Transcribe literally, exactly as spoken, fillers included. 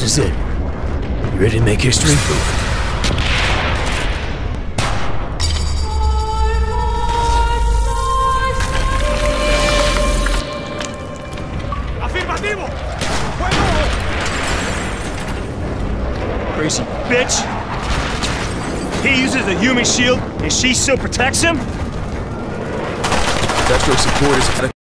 is it. You ready to make history? Afirmativo! Crazy bitch! He uses the human shield, and she still protects him? Castro supporters